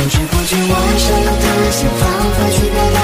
知不觉，我手有他心，仿佛去表达